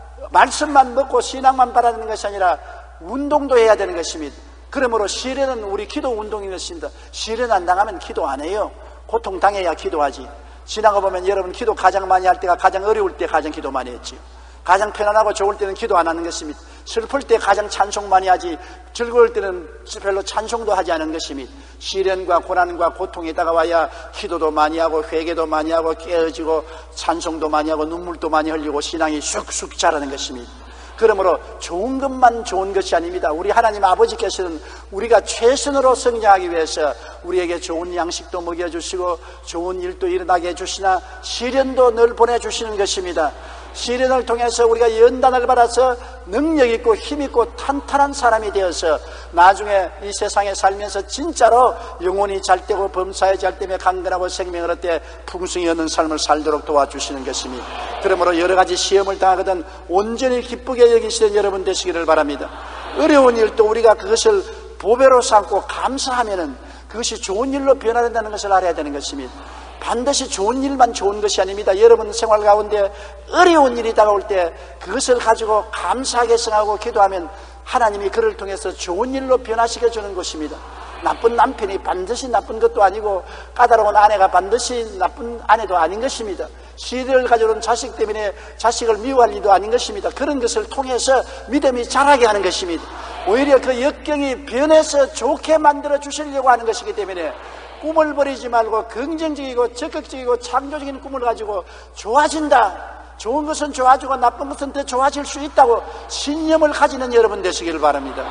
말씀만 먹고 신앙만 바라는 것이 아니라 운동도 해야 되는 것입니다. 그러므로 시련은 우리 기도 운동인 것입니다. 시련 안 당하면 기도 안 해요. 고통 당해야 기도하지. 지나가 보면 여러분 기도 가장 많이 할 때가 가장 어려울 때 가장 기도 많이 했지요. 가장 편안하고 좋을 때는 기도 안 하는 것입니다. 슬플 때 가장 찬송 많이 하지 즐거울 때는 별로 찬송도 하지 않은 것입니다. 시련과 고난과 고통이 다가와야 기도도 많이 하고 회개도 많이 하고 깨어지고 찬송도 많이 하고 눈물도 많이 흘리고 신앙이 쑥쑥 자라는 것입니다. 그러므로 좋은 것만 좋은 것이 아닙니다. 우리 하나님 아버지께서는 우리가 최선으로 성장하기 위해서 우리에게 좋은 양식도 먹여주시고 좋은 일도 일어나게 해주시나 시련도 늘 보내주시는 것입니다. 시련을 통해서 우리가 연단을 받아서 능력 있고 힘 있고 탄탄한 사람이 되어서 나중에 이 세상에 살면서 진짜로 영혼이 잘되고 범사에 잘되며 강건하고 생명을 얻되 풍성히 얻는 삶을 살도록 도와주시는 것입니다. 그러므로 여러 가지 시험을 당하거든 온전히 기쁘게 여기시는 여러분 되시기를 바랍니다. 어려운 일도 우리가 그것을 보배로 삼고 감사하면은 그것이 좋은 일로 변화된다는 것을 알아야 되는 것입니다. 반드시 좋은 일만 좋은 것이 아닙니다. 여러분 생활 가운데 어려운 일이 다가올 때 그것을 가지고 감사하게 생각하고 기도하면 하나님이 그를 통해서 좋은 일로 변화시켜 주는 것입니다. 나쁜 남편이 반드시 나쁜 것도 아니고 까다로운 아내가 반드시 나쁜 아내도 아닌 것입니다. 시련을 가져온 자식 때문에 자식을 미워할 일도 아닌 것입니다. 그런 것을 통해서 믿음이 자라게 하는 것입니다. 오히려 그 역경이 변해서 좋게 만들어 주시려고 하는 것이기 때문에 꿈을 버리지 말고 긍정적이고 적극적이고 창조적인 꿈을 가지고 좋아진다, 좋은 것은 좋아지고 나쁜 것은 더 좋아질 수 있다고 신념을 가지는 여러분 되시길 바랍니다.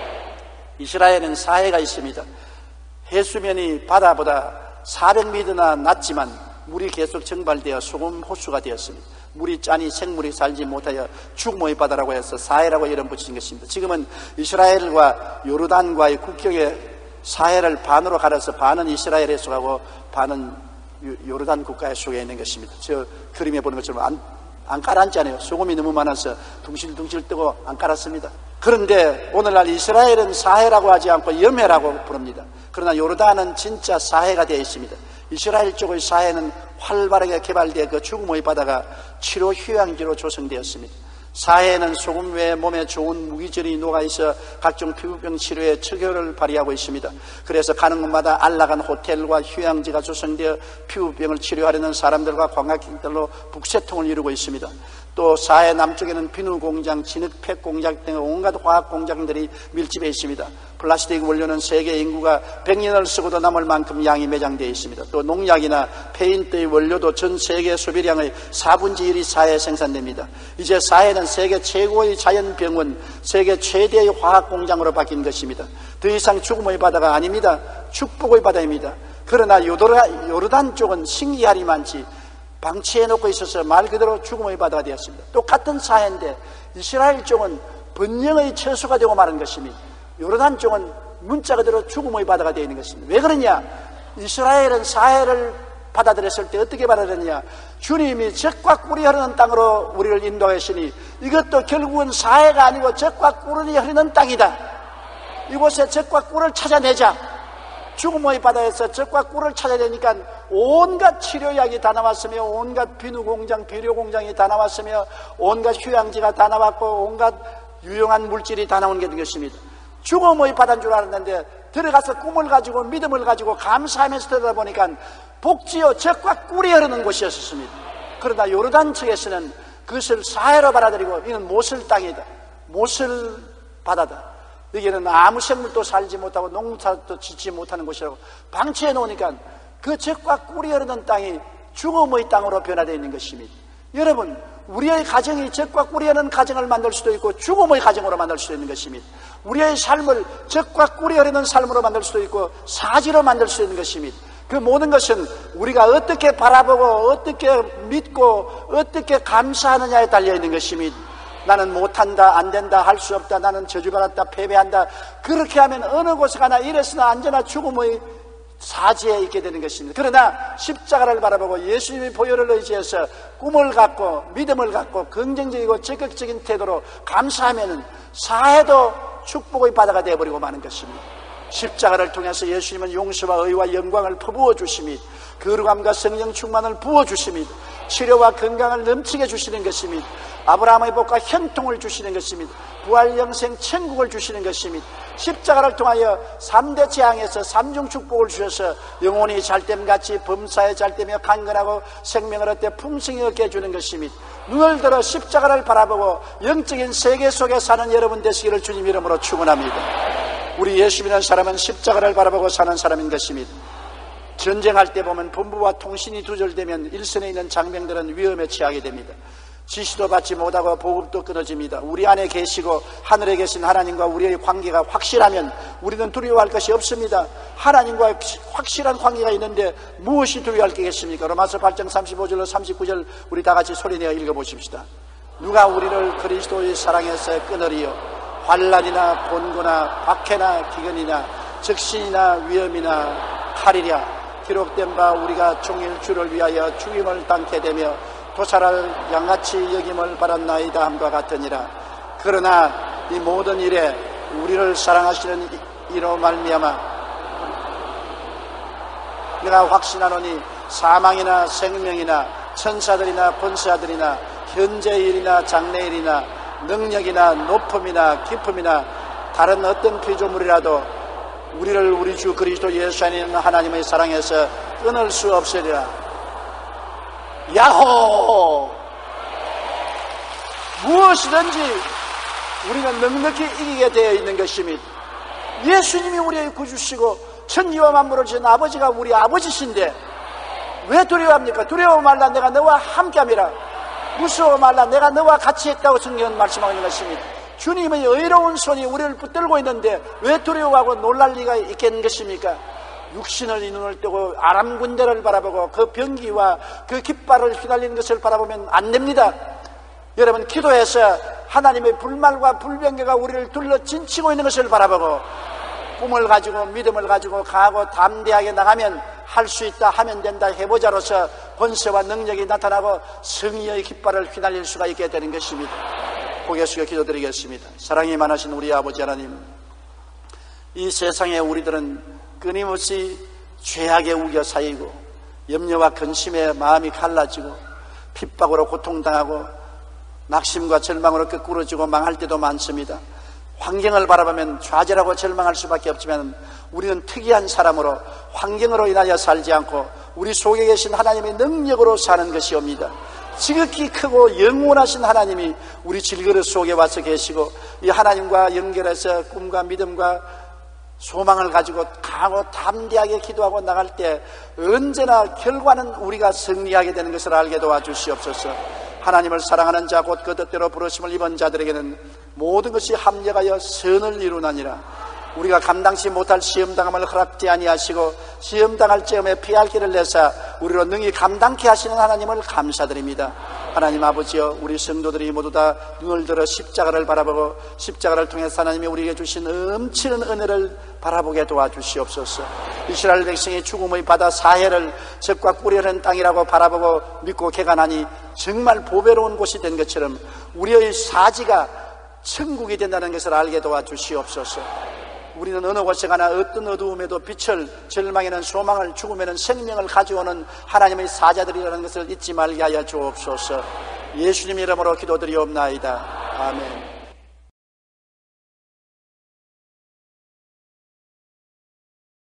이스라엘은 사해가 있습니다. 해수면이 바다보다 사백 미터나 낮지만 물이 계속 증발되어 소금 호수가 되었습니다. 물이 짜니 생물이 살지 못하여 죽음의 바다라고 해서 사해라고 이름 붙인 것입니다. 지금은 이스라엘과 요르단과의 국경에 사해를 반으로 가려서 반은 이스라엘에 속하고 반은 요르단 국가에 속해 있는 것입니다. 저 그림에 보는 것처럼 안, 안 깔았잖아요. 소금이 너무 많아서 둥실둥실 뜨고 안 깔았습니다. 그런데 오늘날 이스라엘은 사해라고 하지 않고 염해라고 부릅니다. 그러나 요르단은 진짜 사해가 되어 있습니다. 이스라엘 쪽의 사해는 활발하게 개발되어 그 죽음의 바다가 치료 휴양지로 조성되었습니다. 사해는 소금 외에 몸에 좋은 무기질이 녹아있어 각종 피부병 치료에 척효를 발휘하고 있습니다. 그래서 가는 곳마다 안락한 호텔과 휴양지가 조성되어 피부병을 치료하려는 사람들과 관광객들로 북새통을 이루고 있습니다. 또 사해 남쪽에는 비누 공장, 진흙팩 공장 등 온갖 화학 공장들이 밀집해 있습니다. 플라스틱 원료는 세계 인구가 백 년을 쓰고도 남을 만큼 양이 매장되어 있습니다. 또 농약이나 페인트의 원료도 전 세계 소비량의 사분의 일이 사해에 생산됩니다. 이제 사해는 세계 최고의 자연병원, 세계 최대의 화학 공장으로 바뀐 것입니다. 더 이상 죽음의 바다가 아닙니다. 축복의 바다입니다. 그러나 요르단, 요르단 쪽은 신기하리만치 방치해놓고 있어서 말 그대로 죽음의 바다가 되었습니다. 똑같은 사해인데 이스라엘 쪽은 번영의 처소가 되고 마는 것입니다. 요르단 쪽은 문자 그대로 죽음의 바다가 되어 있는 것입니다. 왜 그러냐? 이스라엘은 사해를 받아들였을 때 어떻게 받아들였냐? 주님이 젖과 꿀이 흐르는 땅으로 우리를 인도하시니 이것도 결국은 사해가 아니고 젖과 꿀이 흐르는 땅이다. 이곳에 젖과 꿀을 찾아내자. 죽음의 바다에서 젖과 꿀을 찾아내니까 온갖 치료약이 다 나왔으며 온갖 비누공장, 비료공장이 다 나왔으며 온갖 휴양지가 다 나왔고 온갖 유용한 물질이 다 나온 게 된 것입니다. 죽음의 바다인 줄 알았는데 들어가서 꿈을 가지고 믿음을 가지고 감사하면서 들여다보니까 복지요 젖과 꿀이 흐르는 곳이었습니다. 그러나 요르단 측에서는 그것을 사해로 받아들이고 이는 모슬 땅이다, 모슬 바다다, 여기는 아무 생물도 살지 못하고 농사도 짓지 못하는 곳이라고 방치해 놓으니까 그 젖과 꿀이 흐르는 땅이 죽음의 땅으로 변화되어 있는 것입니다. 여러분, 우리의 가정이 젖과 꿀이 흐르는 가정을 만들 수도 있고 죽음의 가정으로 만들 수도 있는 것입니다. 우리의 삶을 젖과 꿀이 흐르는 삶으로 만들 수도 있고 사지로 만들 수 있는 것입니다. 그 모든 것은 우리가 어떻게 바라보고 어떻게 믿고 어떻게 감사하느냐에 달려있는 것입니다. 나는 못한다, 안된다, 할 수 없다, 나는 저주받았다, 패배한다, 그렇게 하면 어느 곳에 가나 이래서나 언제나 죽음의 사지에 있게 되는 것입니다. 그러나 십자가를 바라보고 예수님의 보혈을 의지해서 꿈을 갖고 믿음을 갖고 긍정적이고 적극적인 태도로 감사하면 사해도 축복의 바다가 되어버리고 마는 것입니다. 십자가를 통해서 예수님은 용서와 의와 영광을 퍼부어 주십니다. 거룩함과 성령 충만을 부어 주십니다. 치료와 건강을 넘치게 주시는 것입니다. 아브라함의 복과 현통을 주시는 것입니다. 부활 영생 천국을 주시는 것입니다. 십자가를 통하여 삼대 재앙에서 삼중 축복을 주셔서 영혼이 잘됨같이 범사에 잘되며 강건하고 생명을 얻되 풍성히 얻게 해주는 것입니다. 눈을 들어 십자가를 바라보고 영적인 세계 속에 사는 여러분 되시기를 주님 이름으로 축원합니다. 우리 예수님이라는 사람은 십자가를 바라보고 사는 사람인 것입니다. 전쟁할 때 보면 본부와 통신이 두절되면 일선에 있는 장병들은 위험에 처하게 됩니다. 지시도 받지 못하고 보급도 끊어집니다. 우리 안에 계시고 하늘에 계신 하나님과 우리의 관계가 확실하면 우리는 두려워할 것이 없습니다. 하나님과 확실한 관계가 있는데 무엇이 두려워할 게 있겠습니까? 로마서 팔 장 삼십오 절로 삼십구 절 우리 다 같이 소리내어 읽어보십시다. 누가 우리를 그리스도의 사랑에서 끊으리요? 환난이나 곤고나 박해나 기근이나 적신이나 위험이나 칼이랴. 기록된 바 우리가 종일 주를 위하여 죽임을 당케 되며 도살을 양같이 여김을 받았나이다 함과 같으니라. 그러나 이 모든 일에 우리를 사랑하시는 이로 말미암아 내가 확신하노니 사망이나 생명이나 천사들이나 권세자들이나 현재일이나 장래일이나 능력이나 높음이나 깊음이나 다른 어떤 피조물이라도 우리를 우리 주 그리스도 예수 안에 있는 하나님의 사랑에서 끊을 수 없으리라. 야호! 무엇이든지 우리는 넉넉히 이기게 되어 있는 것입니다. 예수님이 우리의 구주시고 천지와 만물을 지은 아버지가 우리 아버지신데 왜 두려워합니까? 두려워 말라, 내가 너와 함께함이라. 무서워 말라, 내가 너와 같이 했다고 성경은 말씀하고 있는 것입니다. 주님의 의로운 손이 우리를 붙들고 있는데 왜 두려워하고 놀랄 리가 있겠는 것입니까? 육신을 이 눈을 뜨고 아람 군대를 바라보고 그 병기와 그 깃발을 휘날리는 것을 바라보면 안 됩니다. 여러분, 기도해서 하나님의 불말과 불병거가 우리를 둘러 진치고 있는 것을 바라보고 꿈을 가지고 믿음을 가지고 강하고 담대하게 나가면 할 수 있다, 하면 된다, 해보자로서 권세와 능력이 나타나고 승리의 깃발을 휘날릴 수가 있게 되는 것입니다. 고개 숙여 기도드리겠습니다. 사랑이 많으신 우리 아버지 하나님, 이 세상에 우리들은 끊임없이 죄악에 우겨 쌓이고 염려와 근심에 마음이 갈라지고 핍박으로 고통당하고 낙심과 절망으로 끄꾸러지고 망할 때도 많습니다. 환경을 바라보면 좌절하고 절망할 수밖에 없지만 우리는 특이한 사람으로 환경으로 인하여 살지 않고 우리 속에 계신 하나님의 능력으로 사는 것이옵니다. 지극히 크고 영원하신 하나님이 우리 질그릇 속에 와서 계시고 이 하나님과 연결해서 꿈과 믿음과 소망을 가지고 강하고 담대하게 기도하고 나갈 때 언제나 결과는 우리가 승리하게 되는 것을 알게 도와주시옵소서. 하나님을 사랑하는 자 곧 그 뜻대로 부르심을 입은 자들에게는 모든 것이 합력하여 선을 이루나니라. 우리가 감당치 못할 시험당함을 허락지 아니하시고 시험당할 즈음에 피할 길을 내사 우리로 능히 감당케 하시는 하나님을 감사드립니다. 하나님 아버지여, 우리 성도들이 모두 다 눈을 들어 십자가를 바라보고 십자가를 통해서 하나님이 우리에게 주신 엄청난 은혜를 바라보게 도와주시옵소서. 이스라엘 백성이 죽음의 바다 사해를 젖과 꿀이 흐르는 땅이라고 바라보고 믿고 개간하니 정말 보배로운 곳이 된 것처럼 우리의 사지가 천국이 된다는 것을 알게 도와주시옵소서. 우리는 어느 곳에 가나 어떤 어두움에도 빛을, 절망에는 소망을, 죽음에는 생명을 가져오는 하나님의 사자들이라는 것을 잊지 말게 하여 주옵소서. 예수님 이름으로 기도드리옵나이다. 아멘.